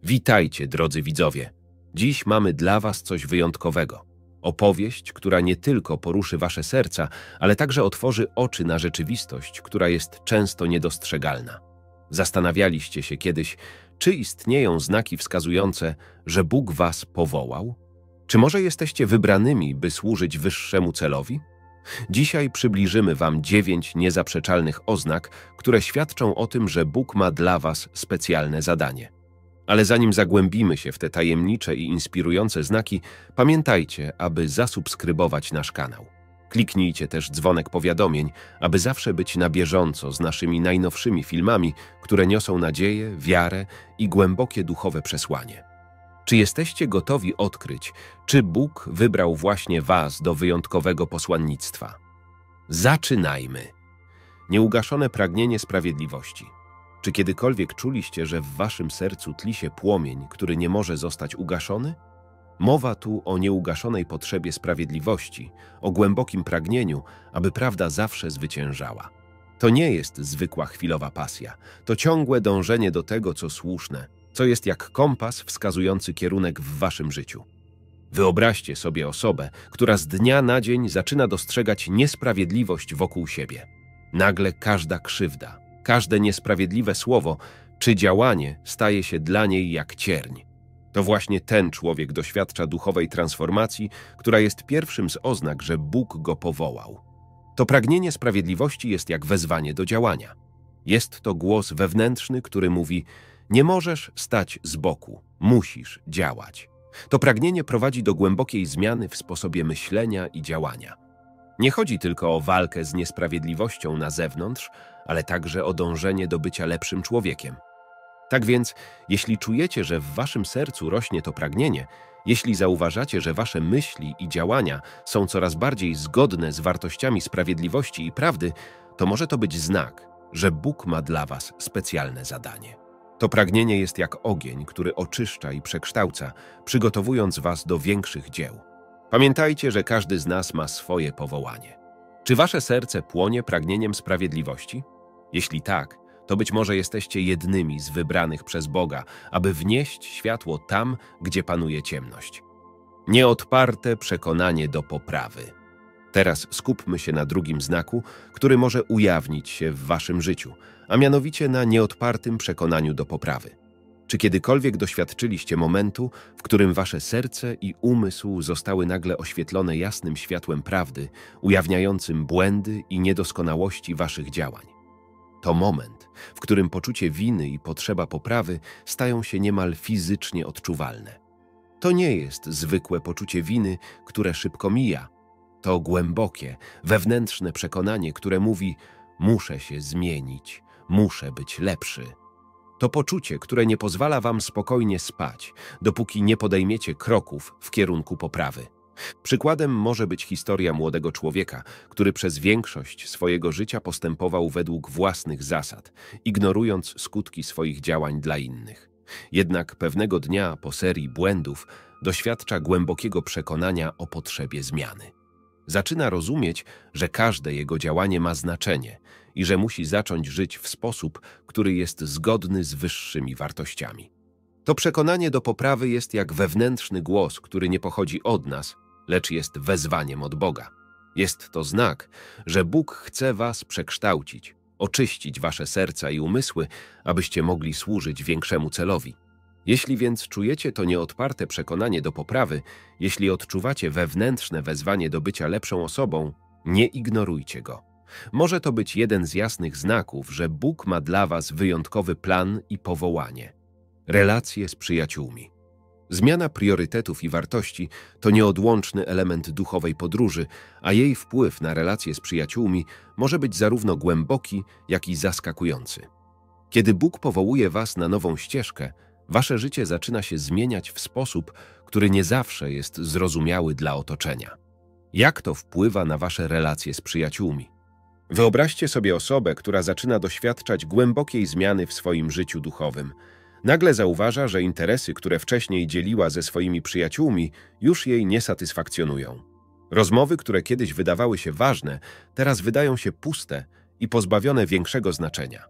Witajcie, drodzy widzowie. Dziś mamy dla Was coś wyjątkowego. Opowieść, która nie tylko poruszy Wasze serca, ale także otworzy oczy na rzeczywistość, która jest często niedostrzegalna. Zastanawialiście się kiedyś, czy istnieją znaki wskazujące, że Bóg Was powołał? Czy może jesteście wybranymi, by służyć wyższemu celowi? Dzisiaj przybliżymy Wam 9 niezaprzeczalnych oznak, które świadczą o tym, że Bóg ma dla Was specjalne zadanie. Ale zanim zagłębimy się w te tajemnicze i inspirujące znaki, pamiętajcie, aby zasubskrybować nasz kanał. Kliknijcie też dzwonek powiadomień, aby zawsze być na bieżąco z naszymi najnowszymi filmami, które niosą nadzieję, wiarę i głębokie duchowe przesłanie. Czy jesteście gotowi odkryć, czy Bóg wybrał właśnie Was do wyjątkowego posłannictwa? Zaczynajmy! Nieugaszone pragnienie sprawiedliwości. Czy kiedykolwiek czuliście, że w waszym sercu tli się płomień, który nie może zostać ugaszony? Mowa tu o nieugaszonej potrzebie sprawiedliwości, o głębokim pragnieniu, aby prawda zawsze zwyciężała. To nie jest zwykła chwilowa pasja, to ciągłe dążenie do tego, co słuszne, co jest jak kompas wskazujący kierunek w waszym życiu. Wyobraźcie sobie osobę, która z dnia na dzień zaczyna dostrzegać niesprawiedliwość wokół siebie. Nagle każda krzywda, każde niesprawiedliwe słowo czy działanie staje się dla niej jak cierń. To właśnie ten człowiek doświadcza duchowej transformacji, która jest pierwszym z oznak, że Bóg go powołał. To pragnienie sprawiedliwości jest jak wezwanie do działania. Jest to głos wewnętrzny, który mówi: nie możesz stać z boku, musisz działać. To pragnienie prowadzi do głębokiej zmiany w sposobie myślenia i działania. Nie chodzi tylko o walkę z niesprawiedliwością na zewnątrz, ale także o dążenie do bycia lepszym człowiekiem. Tak więc, jeśli czujecie, że w waszym sercu rośnie to pragnienie, jeśli zauważacie, że wasze myśli i działania są coraz bardziej zgodne z wartościami sprawiedliwości i prawdy, to może to być znak, że Bóg ma dla was specjalne zadanie. To pragnienie jest jak ogień, który oczyszcza i przekształca, przygotowując was do większych dzieł. Pamiętajcie, że każdy z nas ma swoje powołanie. Czy wasze serce płonie pragnieniem sprawiedliwości? Jeśli tak, to być może jesteście jednymi z wybranych przez Boga, aby wnieść światło tam, gdzie panuje ciemność. Nieodparte przekonanie do poprawy. Teraz skupmy się na drugim znaku, który może ujawnić się w waszym życiu, a mianowicie na nieodpartym przekonaniu do poprawy. Czy kiedykolwiek doświadczyliście momentu, w którym wasze serce i umysł zostały nagle oświetlone jasnym światłem prawdy, ujawniającym błędy i niedoskonałości waszych działań? To moment, w którym poczucie winy i potrzeba poprawy stają się niemal fizycznie odczuwalne. To nie jest zwykłe poczucie winy, które szybko mija. To głębokie, wewnętrzne przekonanie, które mówi: muszę się zmienić, muszę być lepszy. To poczucie, które nie pozwala wam spokojnie spać, dopóki nie podejmiecie kroków w kierunku poprawy. Przykładem może być historia młodego człowieka, który przez większość swojego życia postępował według własnych zasad, ignorując skutki swoich działań dla innych. Jednak pewnego dnia po serii błędów doświadcza głębokiego przekonania o potrzebie zmiany. Zaczyna rozumieć, że każde jego działanie ma znaczenie i że musi zacząć żyć w sposób, który jest zgodny z wyższymi wartościami. To przekonanie do poprawy jest jak wewnętrzny głos, który nie pochodzi od nas, lecz jest wezwaniem od Boga. Jest to znak, że Bóg chce was przekształcić, oczyścić wasze serca i umysły, abyście mogli służyć większemu celowi. Jeśli więc czujecie to nieodparte przekonanie do poprawy, jeśli odczuwacie wewnętrzne wezwanie do bycia lepszą osobą, nie ignorujcie go. Może to być jeden z jasnych znaków, że Bóg ma dla was wyjątkowy plan i powołanie. Relacje z przyjaciółmi. Zmiana priorytetów i wartości to nieodłączny element duchowej podróży, a jej wpływ na relacje z przyjaciółmi może być zarówno głęboki, jak i zaskakujący. Kiedy Bóg powołuje was na nową ścieżkę, wasze życie zaczyna się zmieniać w sposób, który nie zawsze jest zrozumiały dla otoczenia. Jak to wpływa na wasze relacje z przyjaciółmi? Wyobraźcie sobie osobę, która zaczyna doświadczać głębokiej zmiany w swoim życiu duchowym. Nagle zauważa, że interesy, które wcześniej dzieliła ze swoimi przyjaciółmi, już jej nie satysfakcjonują. Rozmowy, które kiedyś wydawały się ważne, teraz wydają się puste i pozbawione większego znaczenia.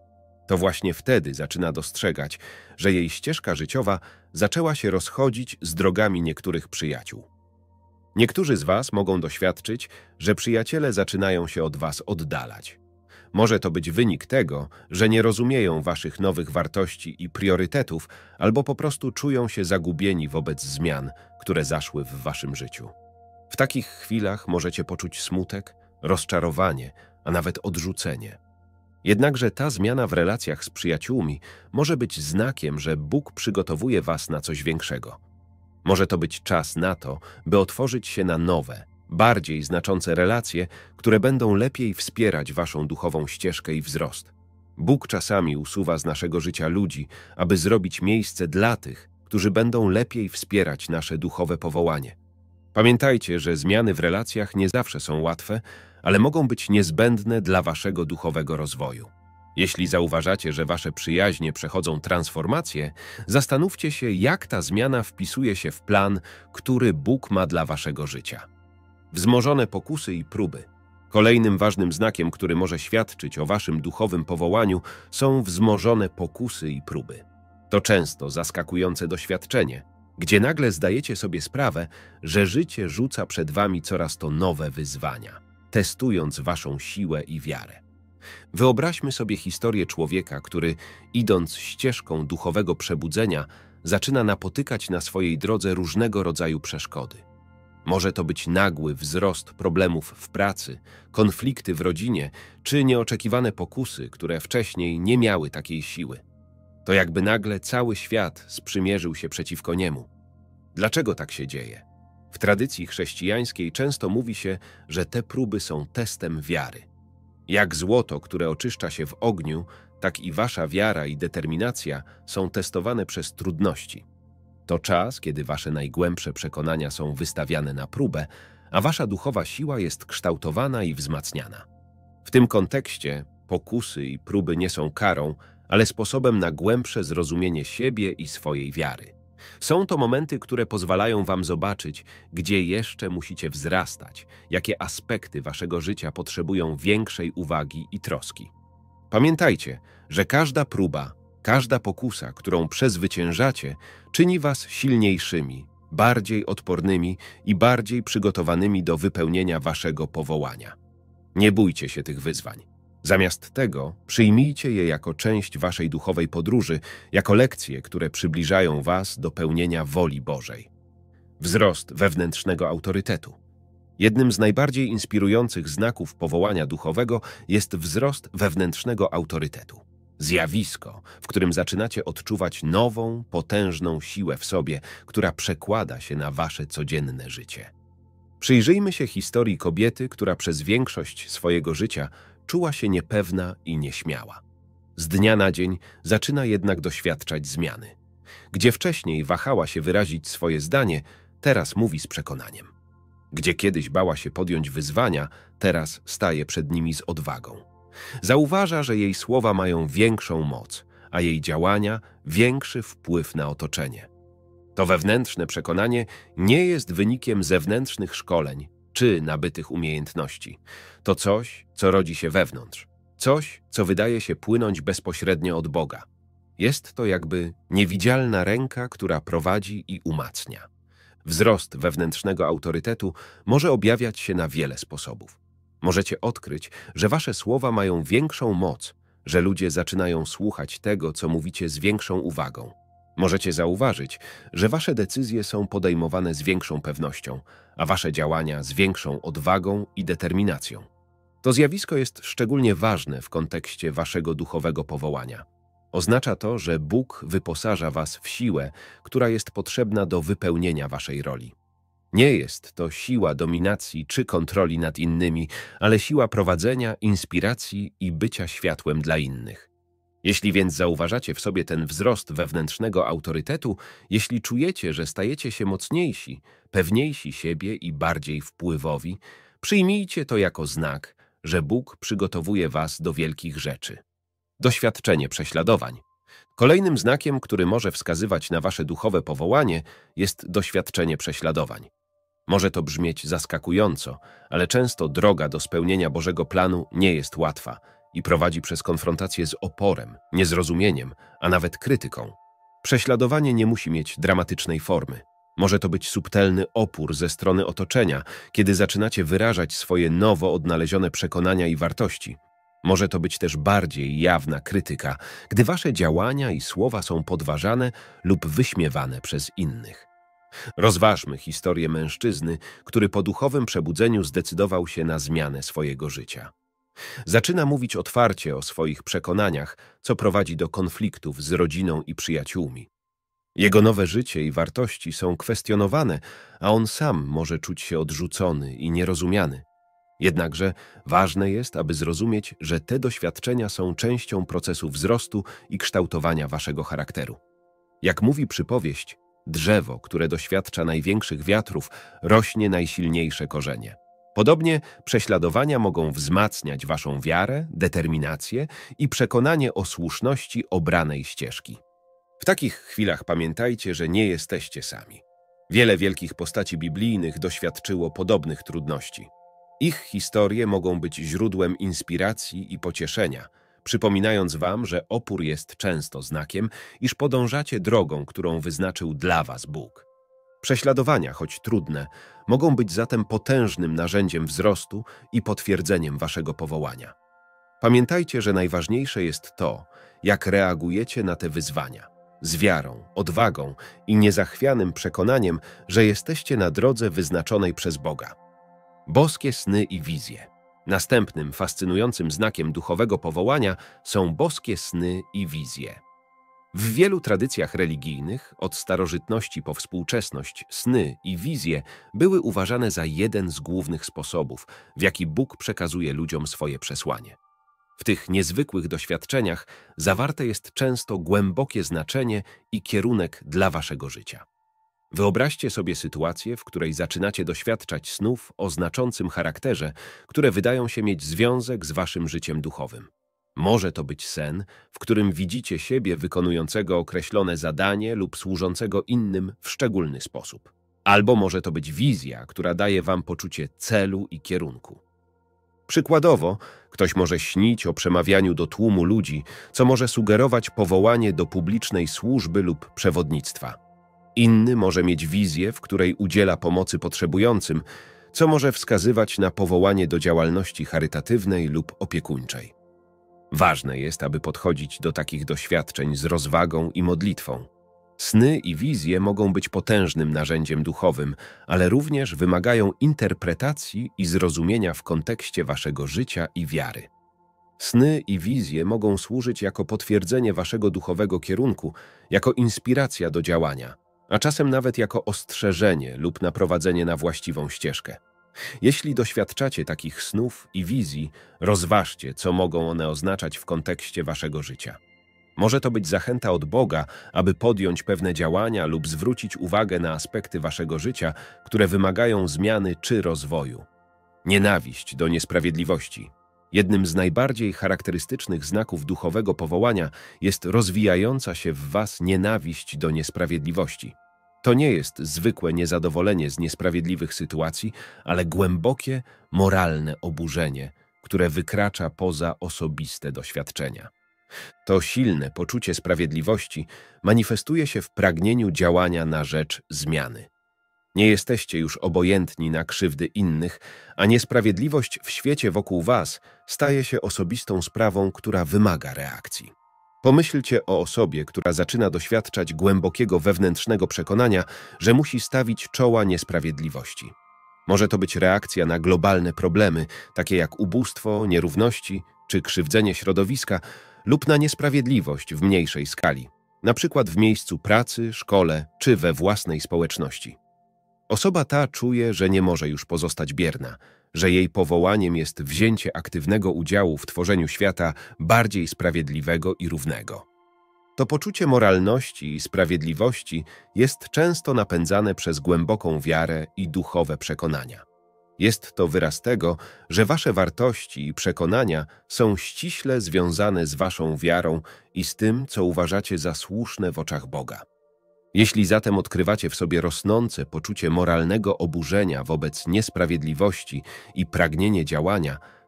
To właśnie wtedy zaczyna dostrzegać, że jej ścieżka życiowa zaczęła się rozchodzić z drogami niektórych przyjaciół. Niektórzy z was mogą doświadczyć, że przyjaciele zaczynają się od was oddalać. Może to być wynik tego, że nie rozumieją waszych nowych wartości i priorytetów, albo po prostu czują się zagubieni wobec zmian, które zaszły w waszym życiu. W takich chwilach możecie poczuć smutek, rozczarowanie, a nawet odrzucenie. Jednakże ta zmiana w relacjach z przyjaciółmi może być znakiem, że Bóg przygotowuje was na coś większego. Może to być czas na to, by otworzyć się na nowe, bardziej znaczące relacje, które będą lepiej wspierać waszą duchową ścieżkę i wzrost. Bóg czasami usuwa z naszego życia ludzi, aby zrobić miejsce dla tych, którzy będą lepiej wspierać nasze duchowe powołanie. Pamiętajcie, że zmiany w relacjach nie zawsze są łatwe, ale mogą być niezbędne dla waszego duchowego rozwoju. Jeśli zauważacie, że wasze przyjaźnie przechodzą transformację, zastanówcie się, jak ta zmiana wpisuje się w plan, który Bóg ma dla waszego życia. Wzmożone pokusy i próby. Kolejnym ważnym znakiem, który może świadczyć o waszym duchowym powołaniu, są wzmożone pokusy i próby. To często zaskakujące doświadczenie, gdzie nagle zdajecie sobie sprawę, że życie rzuca przed wami coraz to nowe wyzwania, testując waszą siłę i wiarę. Wyobraźmy sobie historię człowieka, który, idąc ścieżką duchowego przebudzenia, zaczyna napotykać na swojej drodze różnego rodzaju przeszkody. Może to być nagły wzrost problemów w pracy, konflikty w rodzinie, czy nieoczekiwane pokusy, które wcześniej nie miały takiej siły. To jakby nagle cały świat sprzymierzył się przeciwko niemu. Dlaczego tak się dzieje? W tradycji chrześcijańskiej często mówi się, że te próby są testem wiary. Jak złoto, które oczyszcza się w ogniu, tak i wasza wiara i determinacja są testowane przez trudności. To czas, kiedy wasze najgłębsze przekonania są wystawiane na próbę, a wasza duchowa siła jest kształtowana i wzmacniana. W tym kontekście pokusy i próby nie są karą, ale sposobem na głębsze zrozumienie siebie i swojej wiary. Są to momenty, które pozwalają wam zobaczyć, gdzie jeszcze musicie wzrastać, jakie aspekty waszego życia potrzebują większej uwagi i troski. Pamiętajcie, że każda próba, każda pokusa, którą przezwyciężacie, czyni was silniejszymi, bardziej odpornymi i bardziej przygotowanymi do wypełnienia waszego powołania. Nie bójcie się tych wyzwań. Zamiast tego przyjmijcie je jako część waszej duchowej podróży, jako lekcje, które przybliżają was do pełnienia woli Bożej. Wzrost wewnętrznego autorytetu. Jednym z najbardziej inspirujących znaków powołania duchowego jest wzrost wewnętrznego autorytetu. Zjawisko, w którym zaczynacie odczuwać nową, potężną siłę w sobie, która przekłada się na wasze codzienne życie. Przyjrzyjmy się historii kobiety, która przez większość swojego życia czuła się niepewna i nieśmiała. Z dnia na dzień zaczyna jednak doświadczać zmiany. Gdzie wcześniej wahała się wyrazić swoje zdanie, teraz mówi z przekonaniem. Gdzie kiedyś bała się podjąć wyzwania, teraz staje przed nimi z odwagą. Zauważa, że jej słowa mają większą moc, a jej działania większy wpływ na otoczenie. To wewnętrzne przekonanie nie jest wynikiem zewnętrznych szkoleń czy nabytych umiejętności. To coś, co rodzi się wewnątrz. Coś, co wydaje się płynąć bezpośrednio od Boga. Jest to jakby niewidzialna ręka, która prowadzi i umacnia. Wzrost wewnętrznego autorytetu może objawiać się na wiele sposobów. Możecie odkryć, że wasze słowa mają większą moc, że ludzie zaczynają słuchać tego, co mówicie z większą uwagą. Możecie zauważyć, że wasze decyzje są podejmowane z większą pewnością, a wasze działania z większą odwagą i determinacją. To zjawisko jest szczególnie ważne w kontekście waszego duchowego powołania. Oznacza to, że Bóg wyposaża was w siłę, która jest potrzebna do wypełnienia waszej roli. Nie jest to siła dominacji czy kontroli nad innymi, ale siła prowadzenia, inspiracji i bycia światłem dla innych. Jeśli więc zauważacie w sobie ten wzrost wewnętrznego autorytetu, jeśli czujecie, że stajecie się mocniejsi, pewniejsi siebie i bardziej wpływowi, przyjmijcie to jako znak, że Bóg przygotowuje was do wielkich rzeczy. Doświadczenie prześladowań. Kolejnym znakiem, który może wskazywać na wasze duchowe powołanie, jest doświadczenie prześladowań. Może to brzmieć zaskakująco, ale często droga do spełnienia Bożego planu nie jest łatwa i prowadzi przez konfrontację z oporem, niezrozumieniem, a nawet krytyką. Prześladowanie nie musi mieć dramatycznej formy. Może to być subtelny opór ze strony otoczenia, kiedy zaczynacie wyrażać swoje nowo odnalezione przekonania i wartości. Może to być też bardziej jawna krytyka, gdy wasze działania i słowa są podważane lub wyśmiewane przez innych. Rozważmy historię mężczyzny, który po duchowym przebudzeniu zdecydował się na zmianę swojego życia. Zaczyna mówić otwarcie o swoich przekonaniach, co prowadzi do konfliktów z rodziną i przyjaciółmi. Jego nowe życie i wartości są kwestionowane, a on sam może czuć się odrzucony i nierozumiany. Jednakże ważne jest, aby zrozumieć, że te doświadczenia są częścią procesu wzrostu i kształtowania waszego charakteru. Jak mówi przypowieść, drzewo, które doświadcza największych wiatrów, rośnie najsilniejsze korzenie. Podobnie prześladowania mogą wzmacniać waszą wiarę, determinację i przekonanie o słuszności obranej ścieżki. W takich chwilach pamiętajcie, że nie jesteście sami. Wiele wielkich postaci biblijnych doświadczyło podobnych trudności. Ich historie mogą być źródłem inspiracji i pocieszenia, przypominając wam, że opór jest często znakiem, iż podążacie drogą, którą wyznaczył dla was Bóg. Prześladowania, choć trudne, mogą być zatem potężnym narzędziem wzrostu i potwierdzeniem waszego powołania. Pamiętajcie, że najważniejsze jest to, jak reagujecie na te wyzwania. Z wiarą, odwagą i niezachwianym przekonaniem, że jesteście na drodze wyznaczonej przez Boga. Boskie sny i wizje. Następnym fascynującym znakiem duchowego powołania są boskie sny i wizje. W wielu tradycjach religijnych, od starożytności po współczesność, sny i wizje były uważane za jeden z głównych sposobów, w jaki Bóg przekazuje ludziom swoje przesłanie. W tych niezwykłych doświadczeniach zawarte jest często głębokie znaczenie i kierunek dla waszego życia. Wyobraźcie sobie sytuację, w której zaczynacie doświadczać snów o znaczącym charakterze, które wydają się mieć związek z waszym życiem duchowym. Może to być sen, w którym widzicie siebie wykonującego określone zadanie lub służącego innym w szczególny sposób. Albo może to być wizja, która daje wam poczucie celu i kierunku. Przykładowo, ktoś może śnić o przemawianiu do tłumu ludzi, co może sugerować powołanie do publicznej służby lub przewodnictwa. Inny może mieć wizję, w której udziela pomocy potrzebującym, co może wskazywać na powołanie do działalności charytatywnej lub opiekuńczej. Ważne jest, aby podchodzić do takich doświadczeń z rozwagą i modlitwą. Sny i wizje mogą być potężnym narzędziem duchowym, ale również wymagają interpretacji i zrozumienia w kontekście waszego życia i wiary. Sny i wizje mogą służyć jako potwierdzenie waszego duchowego kierunku, jako inspiracja do działania, a czasem nawet jako ostrzeżenie lub naprowadzenie na właściwą ścieżkę. Jeśli doświadczacie takich snów i wizji, rozważcie, co mogą one oznaczać w kontekście waszego życia. Może to być zachęta od Boga, aby podjąć pewne działania lub zwrócić uwagę na aspekty waszego życia, które wymagają zmiany czy rozwoju. Nienawiść do niesprawiedliwości. Jednym z najbardziej charakterystycznych znaków duchowego powołania jest rozwijająca się w was nienawiść do niesprawiedliwości. To nie jest zwykłe niezadowolenie z niesprawiedliwych sytuacji, ale głębokie, moralne oburzenie, które wykracza poza osobiste doświadczenia. To silne poczucie sprawiedliwości manifestuje się w pragnieniu działania na rzecz zmiany. Nie jesteście już obojętni na krzywdy innych, a niesprawiedliwość w świecie wokół was staje się osobistą sprawą, która wymaga reakcji. Pomyślcie o osobie, która zaczyna doświadczać głębokiego wewnętrznego przekonania, że musi stawić czoła niesprawiedliwości. Może to być reakcja na globalne problemy, takie jak ubóstwo, nierówności czy krzywdzenie środowiska, lub na niesprawiedliwość w mniejszej skali, na przykład w miejscu pracy, szkole czy we własnej społeczności. Osoba ta czuje, że nie może już pozostać bierna, że jej powołaniem jest wzięcie aktywnego udziału w tworzeniu świata bardziej sprawiedliwego i równego. To poczucie moralności i sprawiedliwości jest często napędzane przez głęboką wiarę i duchowe przekonania. Jest to wyraz tego, że wasze wartości i przekonania są ściśle związane z waszą wiarą i z tym, co uważacie za słuszne w oczach Boga. Jeśli zatem odkrywacie w sobie rosnące poczucie moralnego oburzenia wobec niesprawiedliwości i pragnienie działania,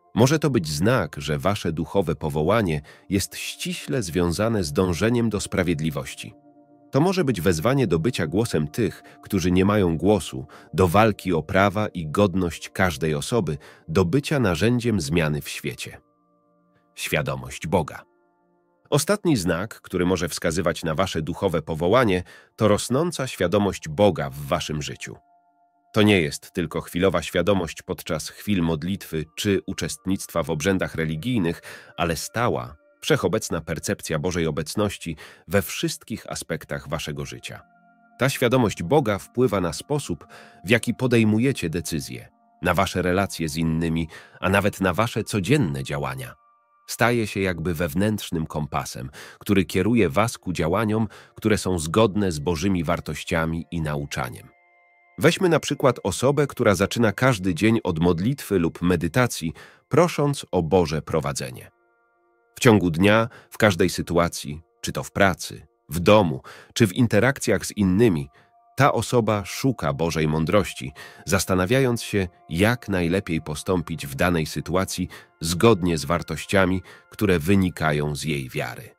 Może to być znak, że wasze duchowe powołanie jest ściśle związane z dążeniem do sprawiedliwości. To może być wezwanie do bycia głosem tych, którzy nie mają głosu, do walki o prawa i godność każdej osoby, do bycia narzędziem zmiany w świecie. Świadomość Boga. Ostatni znak, który może wskazywać na wasze duchowe powołanie, to rosnąca świadomość Boga w waszym życiu. To nie jest tylko chwilowa świadomość podczas chwil modlitwy czy uczestnictwa w obrzędach religijnych, ale stała, wszechobecna percepcja Bożej obecności we wszystkich aspektach waszego życia. Ta świadomość Boga wpływa na sposób, w jaki podejmujecie decyzje, na wasze relacje z innymi, a nawet na wasze codzienne działania. Staje się jakby wewnętrznym kompasem, który kieruje was ku działaniom, które są zgodne z Bożymi wartościami i nauczaniem. Weźmy na przykład osobę, która zaczyna każdy dzień od modlitwy lub medytacji, prosząc o Boże prowadzenie. W ciągu dnia, w każdej sytuacji, czy to w pracy, w domu, czy w interakcjach z innymi, ta osoba szuka Bożej mądrości, zastanawiając się, jak najlepiej postąpić w danej sytuacji zgodnie z wartościami, które wynikają z jej wiary.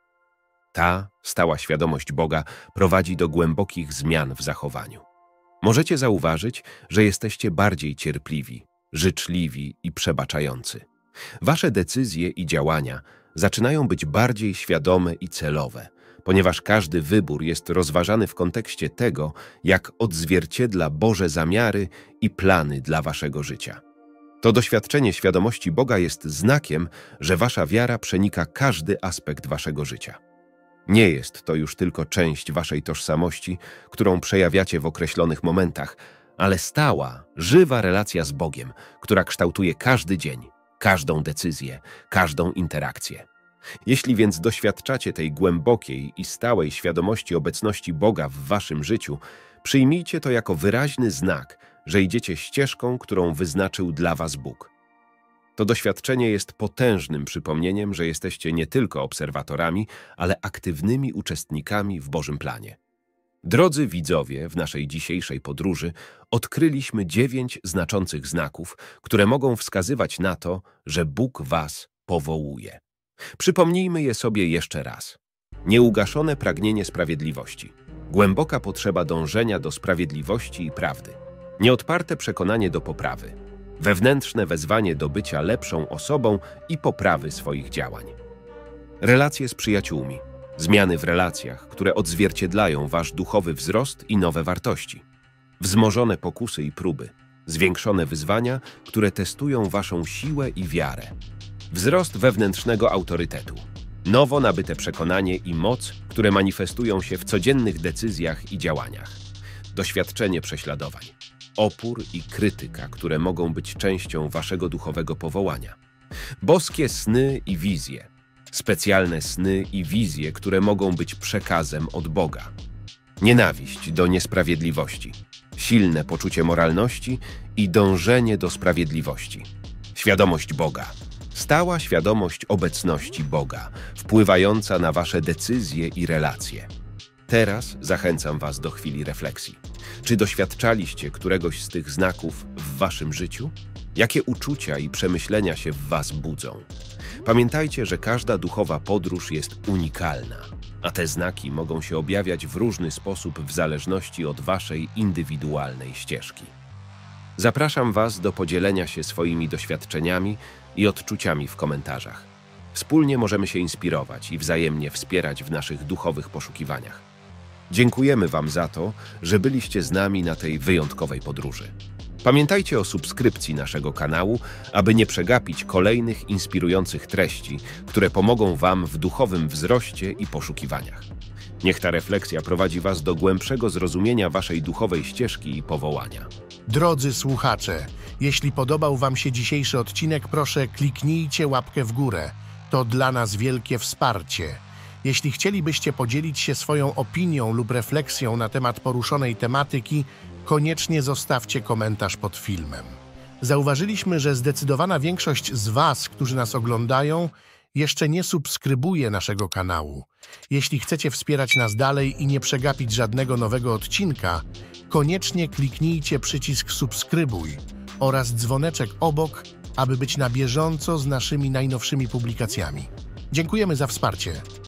Ta stała świadomość Boga prowadzi do głębokich zmian w zachowaniu. Możecie zauważyć, że jesteście bardziej cierpliwi, życzliwi i przebaczający. Wasze decyzje i działania zaczynają być bardziej świadome i celowe, ponieważ każdy wybór jest rozważany w kontekście tego, jak odzwierciedla Boże zamiary i plany dla waszego życia. To doświadczenie świadomości Boga jest znakiem, że wasza wiara przenika każdy aspekt waszego życia. Nie jest to już tylko część waszej tożsamości, którą przejawiacie w określonych momentach, ale stała, żywa relacja z Bogiem, która kształtuje każdy dzień, każdą decyzję, każdą interakcję. Jeśli więc doświadczacie tej głębokiej i stałej świadomości obecności Boga w waszym życiu, przyjmijcie to jako wyraźny znak, że idziecie ścieżką, którą wyznaczył dla was Bóg. To doświadczenie jest potężnym przypomnieniem, że jesteście nie tylko obserwatorami, ale aktywnymi uczestnikami w Bożym planie. Drodzy widzowie, w naszej dzisiejszej podróży odkryliśmy 9 znaczących znaków, które mogą wskazywać na to, że Bóg was powołuje. Przypomnijmy je sobie jeszcze raz. Nieugaszone pragnienie sprawiedliwości, głęboka potrzeba dążenia do sprawiedliwości i prawdy, nieodparte przekonanie do poprawy, wewnętrzne wezwanie do bycia lepszą osobą i poprawy swoich działań. Relacje z przyjaciółmi, zmiany w relacjach, które odzwierciedlają wasz duchowy wzrost i nowe wartości, wzmożone pokusy i próby, zwiększone wyzwania, które testują waszą siłę i wiarę, wzrost wewnętrznego autorytetu, nowo nabyte przekonanie i moc, które manifestują się w codziennych decyzjach i działaniach, doświadczenie prześladowań, opór i krytyka, które mogą być częścią waszego duchowego powołania, boskie sny i wizje, specjalne sny i wizje, które mogą być przekazem od Boga, nienawiść do niesprawiedliwości, silne poczucie moralności i dążenie do sprawiedliwości, świadomość Boga, stała świadomość obecności Boga, wpływająca na wasze decyzje i relacje. Teraz zachęcam was do chwili refleksji. Czy doświadczaliście któregoś z tych znaków w waszym życiu? Jakie uczucia i przemyślenia się w was budzą? Pamiętajcie, że każda duchowa podróż jest unikalna, a te znaki mogą się objawiać w różny sposób w zależności od waszej indywidualnej ścieżki. Zapraszam was do podzielenia się swoimi doświadczeniami i odczuciami w komentarzach. Wspólnie możemy się inspirować i wzajemnie wspierać w naszych duchowych poszukiwaniach. Dziękujemy wam za to, że byliście z nami na tej wyjątkowej podróży. Pamiętajcie o subskrypcji naszego kanału, aby nie przegapić kolejnych inspirujących treści, które pomogą wam w duchowym wzroście i poszukiwaniach. Niech ta refleksja prowadzi was do głębszego zrozumienia waszej duchowej ścieżki i powołania. Drodzy słuchacze, jeśli podobał wam się dzisiejszy odcinek, proszę kliknijcie łapkę w górę. To dla nas wielkie wsparcie. Jeśli chcielibyście podzielić się swoją opinią lub refleksją na temat poruszonej tematyki, koniecznie zostawcie komentarz pod filmem. Zauważyliśmy, że zdecydowana większość z was, którzy nas oglądają, jeszcze nie subskrybuje naszego kanału. Jeśli chcecie wspierać nas dalej i nie przegapić żadnego nowego odcinka, koniecznie kliknijcie przycisk subskrybuj oraz dzwoneczek obok, aby być na bieżąco z naszymi najnowszymi publikacjami. Dziękujemy za wsparcie.